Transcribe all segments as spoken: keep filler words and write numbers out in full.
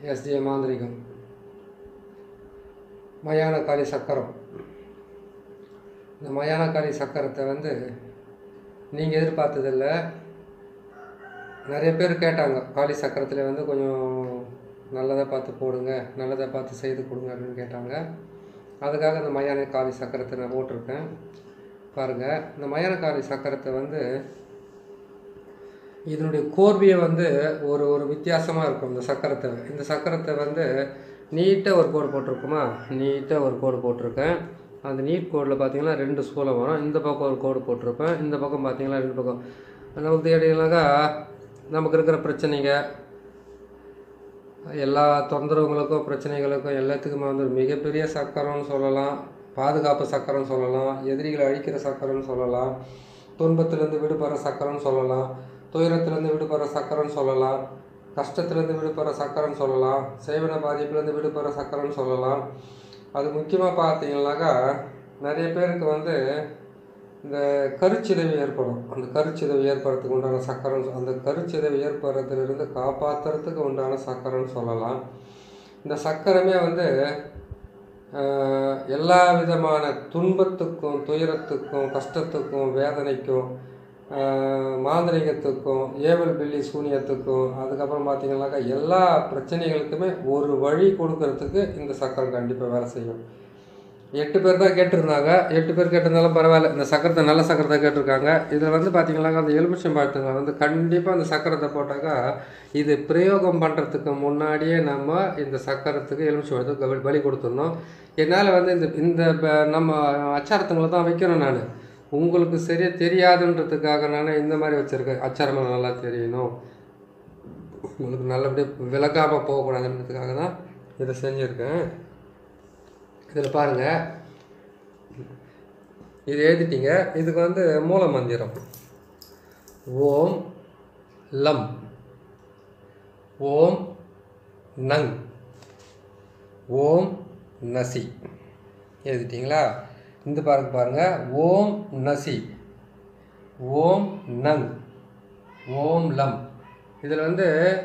SJ மாந்திரிகம், மயானக்காளி சக்கரம். இந்த மயானக்காளி சக்கரத்தை வந்து நீங்கள் எதிர்பார்த்ததில்ல. நிறைய பேர் கேட்டாங்க, காளி சக்கரத்தில் வந்து கொஞ்சம் நல்லதாக பார்த்து போடுங்க, நல்லதாக பார்த்து செய்து கொடுங்க அப்படின்னு கேட்டாங்க. அதுக்காக இந்த மயானக்காளி சக்கரத்தை நான் போட்டிருக்கேன். பாருங்கள், இந்த மயானக்காளி சக்கரத்தை வந்து இதனுடைய கோர்வையை வந்து ஒரு ஒரு வித்தியாசமாக இருக்கும். இந்த சக்கரத்தை இந்த சக்கரத்தை வந்து நீட்டாக ஒரு கோடு போட்டிருக்குமா, நீட்டாக ஒரு கோடு போட்டிருக்கேன். அந்த நீட் கோடில் பார்த்தீங்கன்னா ரெண்டு சூலம் வரும். இந்த பக்கம் ஒரு கோடு போட்டிருப்பேன், இந்த பக்கம் பார்த்தீங்கன்னா ரெண்டு பக்கம். நமக்கு தேடினாக்கா நமக்கு இருக்கிற பிரச்சனைங்க, எல்லா தொந்தரவுகளுக்கும் பிரச்சனைகளுக்கும் எல்லாத்துக்குமே வந்து ஒரு மிகப்பெரிய சக்கரம்னு சொல்லலாம். பாதுகாப்பு சக்கரம் சொல்லலாம், எதிரிகளை அழிக்கிற சக்கரம்னு சொல்லலாம், துன்பத்திலேருந்து விடுபடுற சக்கரம்னு சொல்லலாம், துயரத்திலேருந்து விடுபடுற சக்கரம்னு சொல்லலாம், கஷ்டத்துலேருந்து விடுபடுற சக்கரம்னு சொல்லலாம், சேவன பாதிப்புலேருந்து விடுபடுற சக்கரம்னு சொல்லலாம். அது முக்கியமாக பார்த்தீங்கன்னாக்கா நிறைய பேருக்கு வந்து இந்த கருச்சிதைவு ஏற்படும். அந்த கருச்சிதைவு ஏற்படுறதுக்கு உண்டான சக்கரம், அந்த கருச்சிதைவு ஏற்படுறதுலேருந்து காப்பாற்றுறதுக்கு உண்டான சக்கரம்னு சொல்லலாம். இந்த சக்கரமே வந்து எல்லா விதமான துன்பத்துக்கும், துயரத்துக்கும், கஷ்டத்துக்கும், வேதனைக்கும், மாந்திரிகத்துக்கும், ஏவல் பில்லி சூனியத்துக்கும், அதுக்கப்புறம் பார்த்திங்கனாக்கா எல்லா பிரச்சனைகளுக்குமே ஒரு வழி கொடுக்கறதுக்கு இந்த சக்கரம் கண்டிப்பாக வேலை செய்யும். எட்டு பேர் தான் கேட்டிருந்தாங்க. எட்டு பேர் கேட்டிருந்தாலும் பரவாயில்ல, இந்த சக்கரத்தை நல்ல சக்கரத்தை கேட்டிருக்காங்க. இதில் வந்து பார்த்திங்கனாக்கா அந்த எலுமிச்சம்பழத்தில் வந்து கண்டிப்பாக அந்த சக்கரத்தை போட்டாக்கா இது பிரயோகம் பண்ணுறதுக்கு முன்னாடியே நம்ம இந்த சக்கரத்துக்கு எலுமிச்சம்பழத்துக்கு பலி கொடுத்துடணும். என்னால் வந்து இந்த இந்த நம்ம அச்சாரத்துங்களை தான் வைக்கணும். நான் உங்களுக்கு சரியாக தெரியாதுன்றதுக்காக நான் இந்த மாதிரி வச்சுருக்கேன். அச்சாரமாக நல்லா தெரியணும், உங்களுக்கு நல்லபடியாக விளக்காமல் போகக்கூடாதுன்றதுக்காக தான் இதை செஞ்சுருக்கேன். இதில் பாருங்கள், இது எழுதிட்டீங்க. இதுக்கு வந்து மூல மந்திரம் ஓம் லம், ஓம் நங், ஓம் நசி எழுதிட்டீங்களா? இந்த பாருங்க பாருங்கள், ஓம் நசி, ஓம் நங், ஓம் லம். இதில் வந்து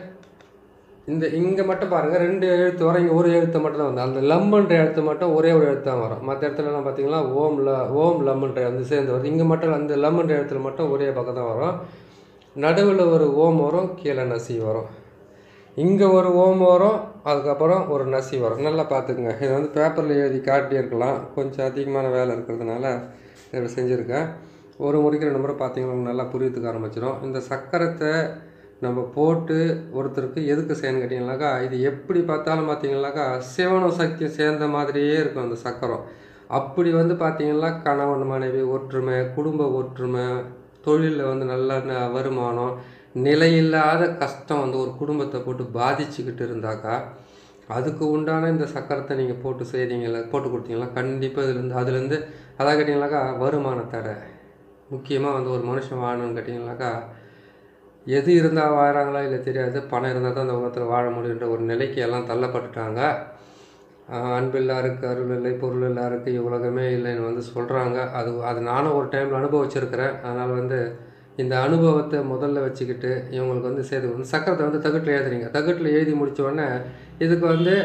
இந்த இங்கே மட்டும் பாருங்கள் ரெண்டு எழுத்து வரும், இங்கே ஒரு எழுத்து மட்டும் தான் வந்து அந்த லம்ன்ற எழுத்து மட்டும் ஒரே ஒரு எழுத்து தான் வரும். மற்ற இடத்துலலாம் பார்த்தீங்கன்னா ஓம் ல ஓம் லம்ன்ற வந்து சேர்ந்து வருது. இங்கே மட்டும் அந்த லம்ன்ற எழுத்துல மட்டும் ஒரே பக்கம் தான் வரும். நடுவில் ஒரு ஓம் வரும், கீழே நசி வரும். இங்கே ஒரு ஓம் வரும், அதுக்கப்புறம் ஒரு நசி வரும். நல்லா பார்த்துக்குங்க. இதை வந்து பேப்பரில் எழுதி காட்டி இருக்கலாம், கொஞ்சம் அதிகமான வேலை இருக்கிறதுனால இதை செஞ்சுருக்கேன். ஒரு முடிக்கிற நம்பரை பார்த்தீங்கன்னா நல்லா புரியத்துக்கு ஆரம்பிச்சிடும். இந்த சக்கரத்தை நம்ம போட்டு ஒருத்தருக்கு எதுக்கு செய்யணும் கேட்டிங்கனாக்கா, இது எப்படி பார்த்தாலும் பார்த்தீங்கன்னாக்கா சிவன சக்தி சேர்ந்த மாதிரியே இருக்கும் அந்த சக்கரம். அப்படி வந்து பார்த்திங்கன்னா கணவன் மனைவி ஒற்றுமை, குடும்ப ஒற்றுமை, தொழிலில் வந்து நல்ல வருமானம், நிலையில்லாத கஷ்டம் வந்து ஒரு குடும்பத்தை போட்டு பாதிச்சுக்கிட்டு இருந்தாக்கா அதுக்கு உண்டான இந்த சக்கரத்தை நீங்கள் போட்டு செய்கிறீங்களா, போட்டு கொடுத்தீங்களா கண்டிப்பாக இதுலேருந்து அதுலேருந்து அதான் கேட்டிங்கனாக்கா வருமான தடை. முக்கியமாக வந்து ஒரு மனுஷன் வாழணும்னு கேட்டிங்கனாக்கா எது இருந்தால் வாழறாங்களா இல்லை தெரியாது, பணம் இருந்தால் தான் அந்த உலகத்தில் வாழ முடியுன்ற ஒரு நிலைக்கு எல்லாம் தள்ளப்பட்டுட்டாங்க. அன்பில்லா இருக்குது, அருள் இல்லை, பொருள் இல்லா இருக்குது, உலகமே இல்லைன்னு வந்து சொல்கிறாங்க. அது அது நானும் ஒரு டைமில் அனுபவிச்சிருக்கிறேன். அதனால் வந்து இந்த அனுபவத்தை முதல்ல வச்சுக்கிட்டு இவங்களுக்கு வந்து சேர்த்து வந்து சக்கரத்தை வந்து தகட்டில் எழுதுறீங்க. தகட்டில் எழுதி முடித்த உடனே இதுக்கு வந்து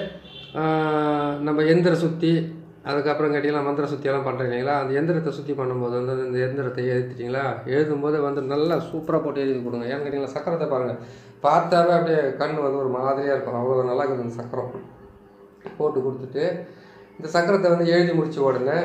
நம்ம எந்திர சுற்றி, அதுக்கப்புறம் கேட்டிங்கன்னா மந்திர சுற்றியெல்லாம் பண்ணுறீங்களா, அந்த எந்திரத்தை சுற்றி பண்ணும்போது வந்து இந்த எந்திரத்தை எழுதிட்டீங்களா, எழுதும்போது வந்து நல்லா சூப்பராக போட்டு எழுதி கொடுங்க. ஏன்னு கேட்டிங்கன்னா சக்கரத்தை பாருங்கள், பார்த்தாவே அப்படியே கண் வந்து ஒரு மாதிரியாக இருக்கும், அவ்வளோ நல்லா இருக்குது இந்த சக்கரம். போட்டு கொடுத்துட்டு இந்த சக்கரத்தை வந்து எழுதி முடித்த உடனே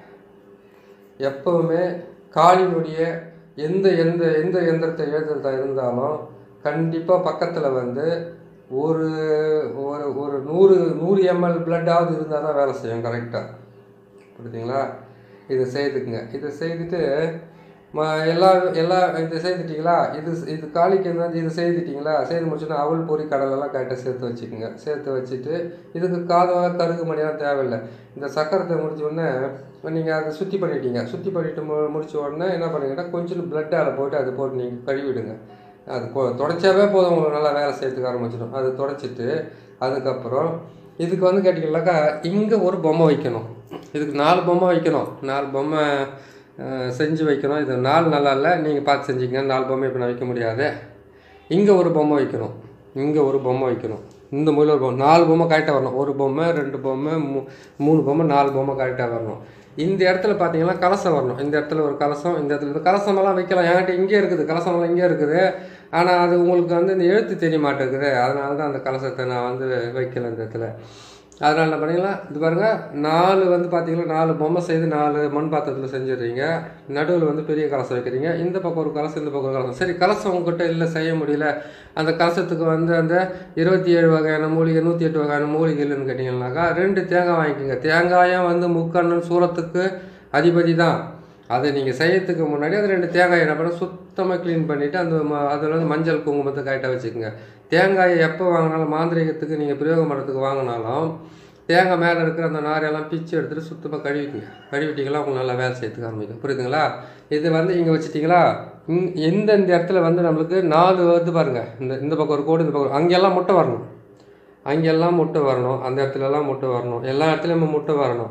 எப்போவுமே காளினுடைய எந்த எந்த எந்த எந்திரத்தை எழுதுறதா இருந்தாலும் கண்டிப்பாக பக்கத்தில் வந்து ஒரு ஒரு ஒரு நூறு நூறு எம்எல் பிளட்டாவது இருந்தால் தான் வேலை செய்யும் கரெக்டாக. புரியுதுங்களா? இதை செய்துக்குங்க. இதை செய்துட்டு ம எல்லா எல்லா இதை செய்துட்டிங்களா, இது இது காளிக்கு வந்து இது செய்துட்டிங்களா, செய்து முடிச்சுன்னா அவள் பொறி கடலெல்லாம் கரெக்டாக சேர்த்து வச்சுக்கோங்க. சேர்த்து வச்சுட்டு இதுக்கு காதம் கருகு மணியெல்லாம் தேவையில்லை. இந்த சக்கரத்தை முடிச்ச உடனே நீங்கள் அதை சுற்றி பண்ணிட்டீங்க. சுற்றி பண்ணிவிட்டு மு முடித்த உடனே என்ன பண்ணுங்கன்னா கொஞ்சம் பிளட்டால் போட்டு அதை போட்டு நீங்கள் கழுவிடுங்க. அது தொடச்சாவே போதும், உங்களுக்கு நல்லா வேலை செய்யறதுக்கு ஆரம்பிச்சிடும். அது தொடச்சிட்டு அதுக்கப்புறம் இதுக்கு வந்து கேட்டிங்கனாக்கா இங்கே ஒரு பொம்மை வைக்கணும். இதுக்கு நாலு பொம்மை வைக்கணும். நாலு பொம்மை செஞ்சு வைக்கணும். இது நாலு நல்லா இல்லை, நீங்கள் பார்த்து செஞ்சுக்கங்க. நாலு பொம்மை இப்போ நான் வைக்க முடியாது. இங்கே ஒரு பொம்மை வைக்கணும், இங்கே ஒரு பொம்மை வைக்கணும். இந்த மூலையில் ஒரு பொம்மை, நாலு பொம்மை கரெக்டாக வரணும். ஒரு பொம்மை, ரெண்டு பொம்மை, மூ மூணு பொம்மை, நாலு பொம்மை கரெக்டாக வரணும். இந்த இடத்துல பார்த்தீங்கன்னா கலசம் வரணும். இந்த இடத்துல ஒரு கலசம், இந்த இடத்துல இந்த கலசமெல்லாம் வைக்கலாம். என்கிட்ட இங்கே இருக்குது, கலசமெல்லாம் இங்கே இருக்குது. ஆனால் அது உங்களுக்கு வந்து இந்த எழுத்து தெரிய மாட்டேங்குது. அதனால தான் அந்த கலசத்தை நான் வந்து வைக்கல இந்த இடத்துல. அதனால் என்ன பண்ணிக்கலாம், இது பாருங்கள், நாலு வந்து பார்த்தீங்கன்னா நாலு பொம்மை செய்து நாலு மண் பாத்திரத்தில் செஞ்சிடுறீங்க. நடுவில் வந்து பெரிய கலசம் வைக்கிறீங்க. இந்த பக்கம் ஒரு கலசம், இந்த பக்கம் ஒரு கலசம். சரி, கலசம் உங்ககிட்ட இல்லை, செய்ய முடியல, அந்த கலசத்துக்கு வந்து அந்த இருபத்தி ஏழு வகையான மூலிகை, நூற்றி எட்டு வகையான மூலிகை இல்லைன்னு கேட்டிங்கன்னாக்கா ரெண்டு தேங்காய் வாங்கிக்கோங்க. தேங்காயும் வந்து முக்கண்ணன் சூரத்துக்கு அதிபதி தான். அதை நீங்கள் செய்யறதுக்கு முன்னாடி அது ரெண்டு தேங்காய் என்ன பண்ண சுத்தமாக க்ளீன் பண்ணிவிட்டு அந்த ம அதில் வந்து மஞ்சள் குங்குமத்தை கரெக்டாக வச்சுக்கோங்க. தேங்காயை எப்போ வாங்கினாலும் மாந்திரிகத்துக்கு நீங்கள் பிரயோகம் பண்ணுறதுக்கு வாங்கினாலும் தேங்காய் மேலே இருக்கிற அந்த நாரையெல்லாம் பிச்சு எடுத்துகிட்டு சுத்தமாக கழுவிக்குங்க. கழுவிட்டிங்களா உங்களுக்கு நல்லா வேலை செய்யறதுக்கு ஆரம்பிக்கும். புரியுதுங்களா? இது வந்து இங்கே வச்சுட்டிங்களா, இங் எந்தெந்த இடத்துல வந்து நம்மளுக்கு நாலு வருது பாருங்கள், இந்த இந்த பக்கம் ஒரு கோடு, இந்த பக்கம் அங்கெல்லாம் முட்டை வரணும், அங்கெல்லாம் முட்டை வரணும், அந்த இடத்துலலாம் முட்டை வரணும், எல்லா இடத்துலையுமே முட்டை வரணும்.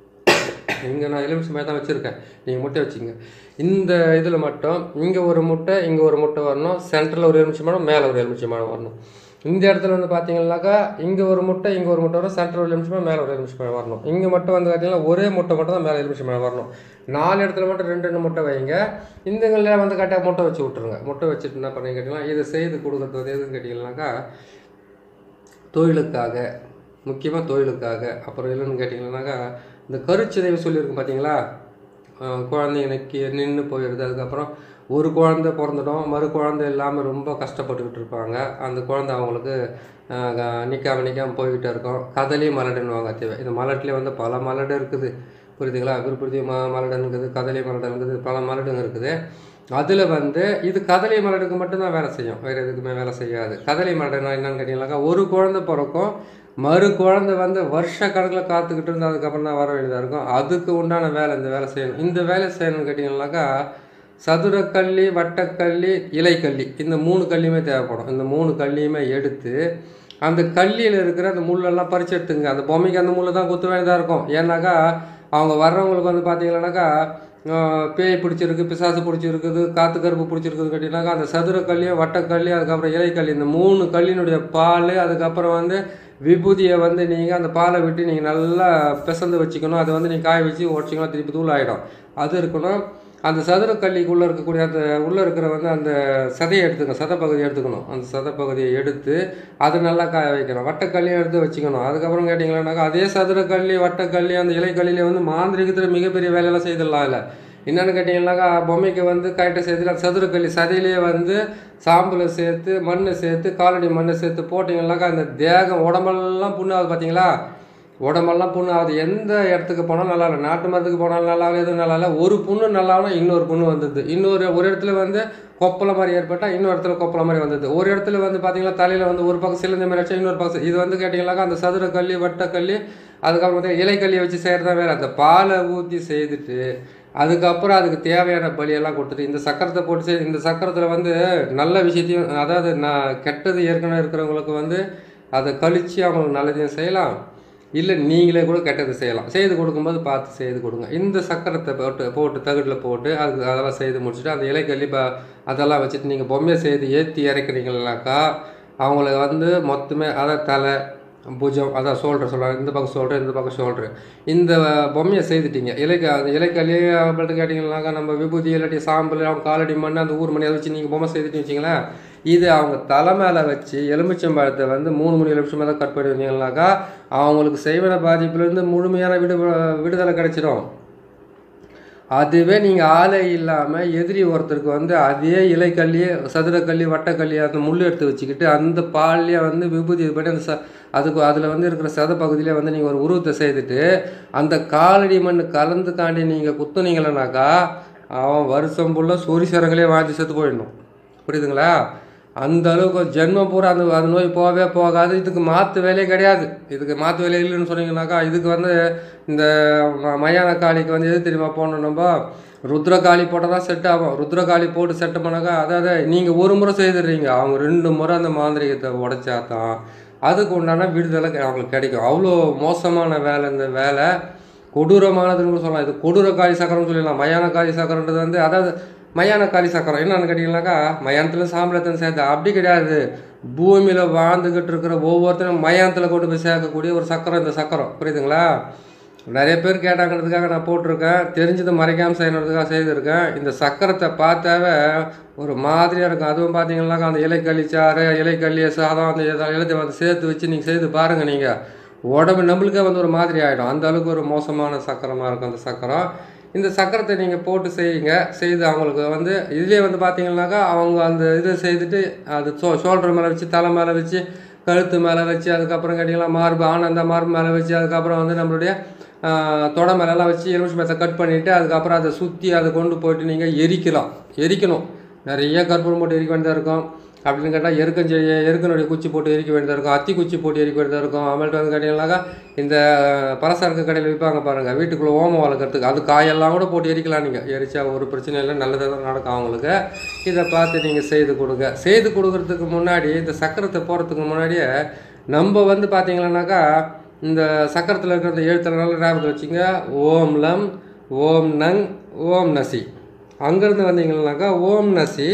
இங்கே நான் எலுமிச்சை தான் வச்சுருக்கேன், நீங்கள் முட்டை வச்சுங்க. இந்த இதில் மட்டும் இங்கே ஒரு முட்டை, இங்கே ஒரு முட்டை வரணும், சென்டரில் ஒரு எலுமிச்சை மரம், மேலே ஒரு எலுமிச்சை மரம் வரணும். இந்த இடத்துல வந்து பார்த்தீங்கன்னாக்கா இங்கே ஒரு முட்டை, இங்கே ஒரு முட்டை வரும், சென்டர் ஒரு எலுமிச்சை மரம், மேலே ஒரு எலுமிச்சை மரம் வரணும். இங்கே மட்டும் வந்து பார்த்தீங்கன்னா ஒரே முட்டை மட்டும் தான் மேலே எலுமிச்சை மரம் வரணும். நாலு இடத்துல மட்டும் ரெண்டு ரெண்டு முட்டை வைங்க. இந்தங்களில் வந்து கரெக்டாக முட்டை வச்சு விட்ருங்க. முட்டை வச்சுட்டு என்ன பண்ணி கேட்டிங்கன்னா, இதை செய்து கொடுக்குறது வந்து எதுன்னு கேட்டிங்கன்னாக்கா தொழிலுக்காக, முக்கியமாக தொழிலுக்காக. அப்புறம் இல்லைன்னு கேட்டிங்கன்னாக்கா இந்த கருச்சிதைவு சொல்லியிருக்கும் பார்த்தீங்களா, குழந்தைங்க நக்கி நின்று போயிடுது. அதுக்கப்புறம் ஒரு குழந்தை பிறந்துடும், மறு குழந்தை இல்லாமல் ரொம்ப கஷ்டப்பட்டுக்கிட்டு இருப்பாங்க. அந்த குழந்தை அவங்களுக்கு நிற்காமல் நிற்காமல் போய்கிட்டே இருக்கும். கதலி மலடுன்னுவாங்க தேவை. இந்த மலட்டிலே வந்து பல மலடு இருக்குது, புரியுதுங்களா? விருப்பதி ம மலடன் இருக்குது, கதலி மலடன் இருக்குது, பல மலடுங்க இருக்குது. அதில் வந்து இது கதலி மலடுக்கு மட்டும்தான் வேலை செய்யும், வேறு எதுக்குமே வேலை செய்யாது. கதலி மலடுனா என்னன்னு கேட்டிங்கனாக்கா, ஒரு குழந்தை பிறக்கும், மறு குழந்தை வந்து வருஷ கணக்கில் காத்துக்கிட்டு இருந்து அதுக்கப்புறம் தான் வர வேண்டியதாக இருக்கும். அதுக்கு உண்டான வேலை இந்த வேலை செய்யணும். இந்த வேலை செய்யணும்னு கேட்டிங்கனாக்கா சதுரக்கல்லி, வட்டக்கல்லி, இலைக்கல்லி, இந்த மூணு கல்லியுமே தேவைப்படும். இந்த மூணு கல்லியுமே எடுத்து அந்த கல்லியில் இருக்கிற அந்த முள்ளெல்லாம் பறிச்சு எடுத்துங்க. அந்த பொம்மைக்கு அந்த முள்ளை தான் குத்த வேண்டியதாக இருக்கும். ஏன்னாக்கா அவங்க வர்றவங்களுக்கு வந்து பார்த்தீங்கன்னாக்கா பேய் பிடிச்சிருக்கு, பிசாசு பிடிச்சிருக்குது, காற்று கருப்பு பிடிச்சிருக்குது கேட்டிங்கனாக்கா அந்த சதுரக்கல்லி, வட்டக்கல்லி, அதுக்கப்புறம் இலைக்கல்லி, இந்த மூணு கல்லினுடைய பால், அதுக்கப்புறம் வந்து விபூதியை வந்து நீங்கள் அந்த பாலை விட்டு நீங்கள் நல்லா பிசந்து வச்சுக்கணும். அதை வந்து நீங்கள் காய வச்சு உடச்சிக்கணும், திருப்பி தூள் ஆகிடும். அது இருக்கணும். அந்த சதுரக்கல்லிக்குள்ளே இருக்கக்கூடிய அந்த உள்ளே இருக்கிற வந்து அந்த சதையை எடுத்துக்கணும், சதைப்பகுதியை எடுத்துக்கணும். அந்த சதைப்பகுதியை எடுத்து அதை நல்லா காய வைக்கணும். வட்டக்கல்லியை எடுத்து வச்சுக்கணும். அதுக்கப்புறம் கேட்டிங்களானாக்கா அதே சதுரக்கல்லி, வட்டக்கல்லி, அந்த இலைக்கல்லியில் வந்து மாந்திரிகத்தில் மிகப்பெரிய வேலையெல்லாம் செய்திடலாம். இல்லை என்னென்னு கேட்டிங்கன்னாக்கா பொம்மைக்கு வந்து கரெக்டாக சேர்த்து அந்த சதுரக்கல்லி சதையிலேயே வந்து சாம்பலை சேர்த்து மண்ணை சேர்த்து காலடி மண்ணை சேர்த்து போட்டிங்கன்னாக்கா அந்த தேகம் உடம்பெல்லாம் புண்ணாகுது பார்த்தீங்களா? உடம்பெல்லாம் புண்ணு ஆகுது. எந்த இடத்துக்கு போனாலும் நல்லா இல்லை, நாட்டு மரத்துக்கு போனாலும் நல்லா இல்லை, எதுவும் நல்லா இல்லை. ஒரு புண்ணு நல்லானா இன்னொரு புண்ணு வந்தது. இன்னொரு ஒரு இடத்துல வந்து கொப்பளை மாதிரி ஏற்பட்டால் இன்னொரு இடத்துல கொப்பளை மாதிரி வந்தது. ஒரு இடத்துல வந்து பார்த்தீங்கன்னா தலையில் வந்து ஒரு பக்கம் சிலந்த மாதிரி வச்சா இன்னொரு பக்கம். இது வந்து கேட்டிங்கனாக்கா அந்த சதுரக்கல்லி, வட்டக்கல்லி, அதுக்கப்புறம் வந்து இலைக்கல்லியை வச்சு செய்கிறதா வேறு. அந்த பாலை ஊற்றி செய்துட்டு அதுக்கப்புறம் அதுக்கு தேவையான பலியெல்லாம் கொடுத்துட்டு இந்த சக்கரத்தை போட்டு செய் இந்த சக்கரத்தில் வந்து நல்ல விஷயத்தையும், அதாவது நான் கெட்டது ஏற்கனவே இருக்கிறவங்களுக்கு வந்து அதை கழித்து அவங்களுக்கு நல்லதையும் செய்யலாம், இல்லை நீங்களே கூட கெட்டது செய்யலாம். செய்து கொடுக்கும்போது பார்த்து செய்து கொடுங்க. இந்த சக்கரத்தை போட்டு போட்டு தகுட்டில் போட்டு அதுக்கு அதெல்லாம் செய்து முடிச்சுட்டு அந்த இலைக்கல்லி ப அதெல்லாம் வச்சுட்டு நீங்கள் பொம்மையை செய்து ஏற்றி இறக்குறீங்கனாக்கா அவங்களுக்கு வந்து மொத்தமே அதாவது தலை, புஜம், அதான் ஷோல்டர் சொல்கிறாங்க, இந்த பக்கம் ஷோல்டர், இந்த பக்கம் ஷோல்டரு, இந்த பொம்மையை செய்துட்டீங்க. இலைக்கு அந்த இலைக்கல்லி அவங்கள்ட்ட கேட்டிங்கனாக்கா நம்ம விபூதி இல்லாட்டி சாம்பல், அவங்க காலடி மண், அந்த ஊர் மணி அதை வச்சு நீங்கள் பொம்மை செய்துட்டு வச்சிங்களேன். இது அவங்க தலை மேலே வச்சு எலுமிச்சம்பழத்தை வந்து மூணு மூணு எலுமிச்சம்பழம் தான் கட் பண்ணி வந்தீங்கன்னாக்கா அவங்களுக்கு செய்வன பாதிப்புலேருந்து முழுமையான விடு விடுதலை கிடைச்சிடும். அதுவே நீங்கள் ஆளே இல்லாமல் எதிரி ஒருத்தருக்கு வந்து அதே இலைக்கல்லி, சதுரக்கல்லி, வட்டக்கல்லி அந்த முள் எடுத்து வச்சுக்கிட்டு அந்த பால்லையே வந்து விபூதி இது பண்ணி அந்த ச அதுக்கு அதில் வந்து இருக்கிற சத பகுதியிலே வந்து நீங்கள் ஒரு உருவத்தை செய்துட்டு அந்த காலடி மண் கலந்து காண்டி நீங்கள் குத்துனீங்களனாக்கா அவன் வருஷம் ஃபுல்லாக சொறி சரங்களே வாங்கி செத்து போயிடணும். புரியுதுங்களா? அந்த அளவுக்கு ஜென்மம் பூரா அந்த அந்த நோய் போகவே போகாது. இதுக்கு மாற்று வேலையே கிடையாது. இதுக்கு மாற்று வேலையே இல்லைன்னு சொன்னீங்கன்னாக்கா இதுக்கு வந்து இந்த மயான காளிக்கு வந்து எது தெரியுமா போடணும், நம்ம ருத்ரகாளி போட்டால் தான் செட் ஆகும். ருத்ரகாளி போட்டு செட் பண்ணாக்கா அதாவது நீங்கள் ஒரு முறை செய்துடுறீங்க, அவங்க ரெண்டு முறை அந்த மாந்திரிகத்தை உடைச்சா தான் அதுக்கு உண்டான விடுதலை அவங்களுக்கு கிடைக்கும். அவ்வளோ மோசமான வேலை இந்த வேலை, கொடூரமானதுன்னு சொல்லலாம். இது கொடூர காளி சக்கரம்னு சொல்லிடலாம். மயான காளி சக்கரன்றது வந்து அதாவது மயான காளி சக்கரம் என்னன்னு கேட்டிங்கனாக்கா மயானத்தில் சாம்பலத்தை சேர்த்து அப்படி கிடையாது. பூமியில் வாழ்ந்துக்கிட்டு இருக்கிற ஒவ்வொருத்தரும் மயானத்தில் கொண்டு போய் சேர்க்கக்கூடிய ஒரு சக்கரம் இந்த சக்கரம். புரியுதுங்களா? நிறைய பேர் கேட்டாங்கிறதுக்காக நான் போட்டிருக்கேன். தெரிஞ்சதை மறைக்காமல் செய்யணுன்றதுக்காக செய்திருக்கேன். இந்த சக்கரத்தை பார்த்தாவே ஒரு மாதிரியாக இருக்கும். அதுவும் பார்த்தீங்கன்னாக்கா அந்த இலைக்கள்ளி சாறு, இலைக்கள்ளிய சாதம், அந்த இலத்தை வந்து சேர்த்து வச்சு நீங்கள் செய்து பாருங்கள். நீங்கள் உடம்பு நம்மளுக்கே வந்து ஒரு மாதிரி ஆகிடும். அந்த அளவுக்கு ஒரு மோசமான சக்கரமாக இருக்கும் அந்த சக்கரம். இந்த சக்கரத்தை நீங்கள் போட்டு செய்யுங்க. செய்து அவங்களுக்கு வந்து இதுலேயே வந்து பார்த்தீங்கன்னாக்கா அவங்க அந்த இதை செய்துட்டு அது ஷோ ஷோல்டர் மேலே வச்சு, தலை மேலே வச்சு, கழுத்து மேலே வச்சு, அதுக்கப்புறம் கேட்டிங்கன்னா மார்பு ஆனந்த மார்பு மேலே வச்சு, அதுக்கப்புறம் வந்து நம்மளுடைய தொடை மேலெல்லாம் வச்சு எலுமிச்சை மரத்தை கட் பண்ணிவிட்டு அதுக்கப்புறம் அதை சுற்றி அதை கொண்டு போய்ட்டு நீங்கள் எரிக்கலாம். எரிக்கணும். நிறைய கற்பூரம் போட்டு எரிக்க வேண்டியதாக இருக்கும். அப்படின்னு கேட்டால் எருக்கஞ்செ எருக்கனுடைய குச்சி போட்டு எரிக்க வேண்டியதாக இருக்கும். அத்தி குச்சி போட்டு எரிக்க வேண்டியதாக இருக்கும். அமல்ட்டு வந்து கேட்டிங்கன்னாக்கா இந்த பலசரக்கு கடையில் விற்பாங்க பாருங்கள், வீட்டுக்குள்ளே ஓமம் வளர்க்குறதுக்கு, அது காயெல்லாம் கூட போட்டு எரிக்கலாம். நீங்கள் எரிச்சா ஒரு பிரச்சனை இல்லை, நல்லதாக தான் நடக்கும் அவங்களுக்கு. இதை பார்த்து நீங்கள் செய்து கொடுங்க. செய்து கொடுக்குறதுக்கு முன்னாடி இந்த சக்கரத்தை போகிறதுக்கு முன்னாடியே நம்ம வந்து பார்த்தீங்கன்னாக்கா இந்த சக்கரத்தில் இருக்கிற இந்த எழுத்துல நல்ல ஞாபகத்தில் வச்சுங்க. ஓம் லம், ஓம் நங், ஓம் நசி. அங்கேருந்து வந்தீங்கன்னாக்கா ஓம் நசி,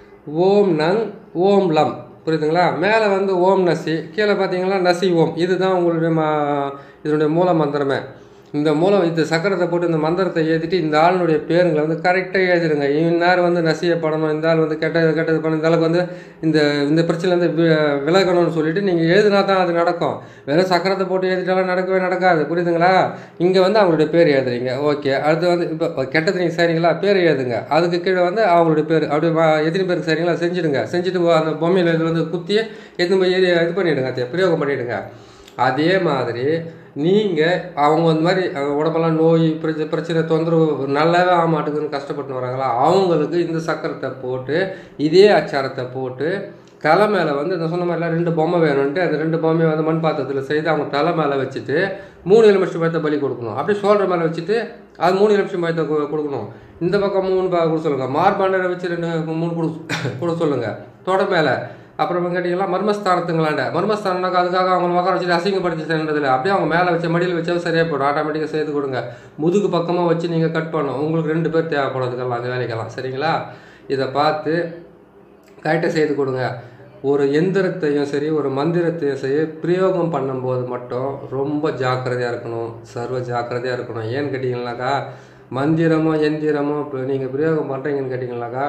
ஓம் நங், ஓம் லம். புரியுதுங்களா? மேலே வந்து ஓம் நசி, கீழே பார்த்தீங்கன்னா நசி ஓம். இதுதான் உங்களுடைய மா இதனுடைய மூல மந்திரமே. இந்த மூலம் இந்த சக்கரத்தை போட்டு இந்த மந்திரத்தை எழுதிட்டு இந்த ஆளுடைய பேருங்களை வந்து கரெக்டாக எழுதிடுங்க. இந்நேரம் வந்து நசியப்படணும், இந்த ஆள் வந்து கெட்டது கெட்டது பண்ணணும், இந்த அளவுக்கு வந்து இந்த இந்த பிரச்சனைலேருந்து விலகணும்னு சொல்லிட்டு நீங்கள் எழுதினா தான் அது நடக்கும். வெறும் சக்கரத்தை போட்டு எழுதிட்டாலும் நடக்கவே நடக்காது. புரியுதுங்களா? இங்கே வந்து அவங்களுடைய பேர் எழுதுறீங்க. ஓகே. அடுத்து வந்து இப்போ கெட்டது நீங்கள் செய்கிறீங்களா, பேர் எழுதுங்க. அதுக்கு கீழே வந்து அவங்களுடைய பேர் அப்படி எத்தனை பேருக்கு செய்கிறீங்களா செஞ்சுடுங்க. செஞ்சுட்டு அந்த பொம்மையில் இது வந்து குத்தி எத்தனை போய் இது பண்ணிவிடுங்க, அதை பிரயோகம் பண்ணிவிடுங்க. அதே மாதிரி நீங்கள் அவங்க அந்த மாதிரி உடம்பெல்லாம் நோய் பிரச்சனை பிரச்சனை தொந்தரவு நல்லாவே ஆக மாட்டேங்குதுன்னு கஷ்டப்பட்டு வராங்களா, அவங்களுக்கு இந்த சக்கரத்தை போட்டு இதே அச்சாரத்தை போட்டு தலை மேலே வந்து இந்த சொன்ன மாதிரிலாம் ரெண்டு பொம்மை வேணும்ன்ட்டு அந்த ரெண்டு பொம்மையை வந்து மண் பாத்திரத்தில் செய்து அவங்க தலை மேலே வச்சுட்டு மூணு எலுமிச்சை பழத்தை பலி கொடுக்கணும். அப்படியே ஷோல்டர் மேலே வச்சுட்டு அது மூணு எலுமிச்சை பழத்தை கொடுக்கணும். இந்த பக்கம் மூணு பா கொடுக்க சொல்லுங்கள். மார்பாண்டரை வச்சு ரெண்டு மூணு கொடு கொடுக்க சொல்லுங்கள். தொடை மேலே அப்புறம் கேட்டிங்கன்னா மர்மஸ்தானத்துங்களாண்ட மர்மஸ்தானம்னாக்கா அதுக்காக அவங்க உட்கார வச்சுட்டு அசிங்கப்படுத்தி செய்யறதில்லை. அப்படியே அவங்க மேலே வச்ச மடியில் வச்சா சரியாக போடும். ஆட்டோமேட்டிக்காக செய்து கொடுங்க. முதுகு பக்கமாக வச்சு நீங்கள் கட் பண்ணணும். உங்களுக்கு ரெண்டு பேர் தேவைப்படுறதுக்கெல்லாம் அந்த வேலைக்கெல்லாம். சரிங்களா? இதை பார்த்து கரெக்டாக செய்து கொடுங்க. ஒரு எந்திரத்தையும் சரி ஒரு மந்திரத்தையும் சரி பிரயோகம் பண்ணும்போது மட்டும் ரொம்ப ஜாக்கிரதையாக இருக்கணும். சர்வ ஜாக்கிரதையாக இருக்கணும். ஏன்னு கேட்டிங்கன்னாக்கா மந்திரமோ எந்திரமோ இப்போ நீங்கள் பிரயோகம் பண்ணுறீங்கன்னு கேட்டிங்கன்னாக்கா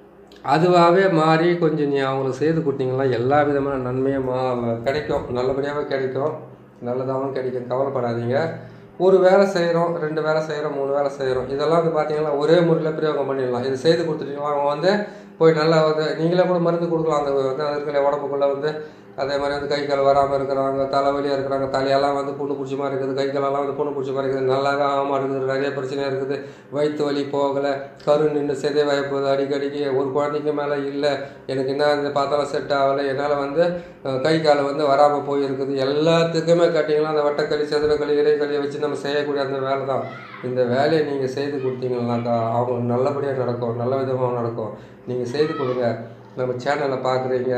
அதுவாகவே மாறி கொஞ்சம் நீ அவங்களுக்கு செய்து கொடுத்தீங்களா எல்லா விதமான நன்மையும் கிடைக்கும். நல்லபடியாகவே கிடைக்கும். நல்லதாகவும் கிடைக்கும். கவலைப்படாதீங்க. ஒரு வேலை செய்கிறோம், ரெண்டு வேலை செய்கிறோம், மூணு வேலை செய்கிறோம். இதெல்லாம் வந்து பார்த்தீங்கன்னா ஒரே முறையில் பிரயோகம் பண்ணிடலாம். இது செய்து கொடுத்துட்டீங்களா அவங்க வந்து போய் நல்லா வந்து நீங்களே கூட மருந்து கொடுக்கலாம். அந்த வந்து இருக்கிற உடம்புக்குள்ளே வந்து அதே மாதிரி வந்து கை கால் வராமல் இருக்கிறாங்க, தலைவலியாக இருக்கிறாங்க, தலையெல்லாம் வந்து புண்ணு பிடிச்ச மாதிரி இருக்குது, கை காலெல்லாம் வந்து புண்ணு பிடிச்ச மாதிரி இருக்குது, நல்லாவே ஆகாமல் இருக்குது, நிறைய பிரச்சனையாக இருக்குது, வயிற்று வலி போகலை, கரு நின்று செதை வாய்ப்போகுது அடிக்கடிக்கு, ஒரு குழந்தைக்கு மேலே இல்லை, எனக்கு என்ன இந்த பார்த்தாலும் செட் ஆகலை, என்னால் வந்து கை காலை வந்து வராமல் போயிருக்குது. எல்லாத்துக்குமே கேட்டிங்கன்னா அந்த வட்டக்களி சதுரக்களி இறைக்களியை வச்சு நம்ம செய்யக்கூடிய அந்த வேலை தான். இந்த வேலையை நீங்கள் செய்து கொடுத்தீங்கன்னாக்கா அவங்க நல்லபடியாக நடக்கும், நல்ல விதமாக நடக்கும். நீங்கள் செய்து கொடுங்க. நம்ம சேனலை பார்க்குறீங்க,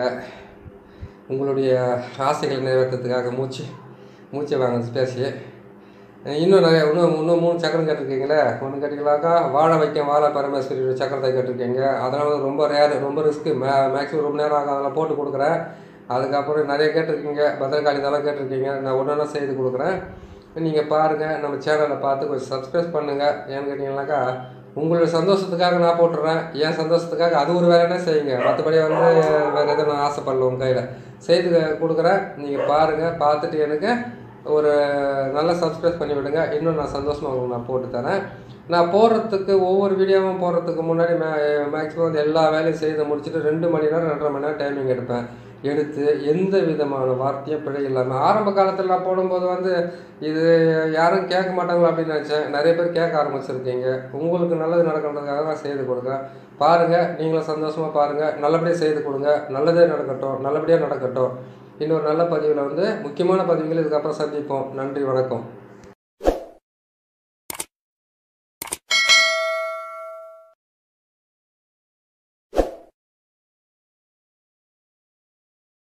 உங்களுடைய ஆசைகளை நிறைவேற்றத்துக்காக மூச்சு மூச்சை வாங்க பேசி இன்னும் நிறைய இன்னும் இன்னும் மூணு சக்கரம் கேட்டிருக்கீங்களே. ஒன்று கேட்டிங்களாக்கா வாழை வைக்க வாழை பரமேஸ்வரி சக்கரத்தை கேட்டிருக்கீங்க. அதனால் ரொம்ப ரேரு, ரொம்ப ரிஸ்க்கு, மே மேக்ஸிமம் ரொம்ப நேரம் ஆகும். அதெல்லாம் போட்டு கொடுக்குறேன். அதுக்கப்புறம் நிறைய கேட்டிருக்கீங்க, பத்திரகாளி இதெல்லாம் கேட்டிருக்கீங்க. நான் ஒன்று ஒன்றா செய்து கொடுக்குறேன். நீங்கள் பாருங்கள். நம்ம சேனலை பார்த்து கொஞ்சம் சப்ஸ்கிரைப் பண்ணுங்கள். ஏன்னு கேட்டிங்கன்னாக்கா உங்களுடைய சந்தோஷத்துக்காக நான் போட்டுடுறேன். என் சந்தோஷத்துக்காக அது ஒரு வேலைன்னா செய்யுங்க. மற்றபடி வந்து வேறு எதுவும் நான் ஆசைப்படல. உங்கள் கையில் செய்து கொடுக்குறேன். நீங்கள் பாருங்கள். பார்த்துட்டு எனக்கு ஒரு நல்ல சப்ஸ்கிரைப் பண்ணி விடுங்க. இன்னும் நான் சந்தோஷமாக உங்களுக்கு நான் போட்டு தரேன். நான் போடுறதுக்கு ஒவ்வொரு வீடியோவும் போடுறதுக்கு முன்னாடி மே மேக்ஸிமம் வந்து எல்லா வேலையும் செய்து முடிச்சுட்டு ரெண்டு மணி நேரம் ரெண்டரை மணி நேரம் டைமிங் எடுப்பேன். எடுத்து எந்த விதமான வார்த்தையும் பிழை இல்லாமல் ஆரம்ப காலத்தில் நான் போடும்போது வந்து இது யாரும் கேட்க மாட்டாங்களோ அப்படின்னு நினச்சேன். நிறைய பேர் கேட்க ஆரம்பிச்சிருக்கீங்க. உங்களுக்கு நல்லது நடக்கின்றதுக்காக தான் செய்து கொடுங்க. பாருங்கள். நீங்களும் சந்தோஷமாக பாருங்கள். நல்லபடியாக செய்து கொடுங்க. நல்லதே நடக்கட்டும், நல்லபடியாக நடக்கட்டும். இன்னொரு நல்ல பதிவில் வந்து முக்கியமான பதிவுகள் இதுக்கப்புறம் சந்திப்போம். நன்றி, வணக்கம்.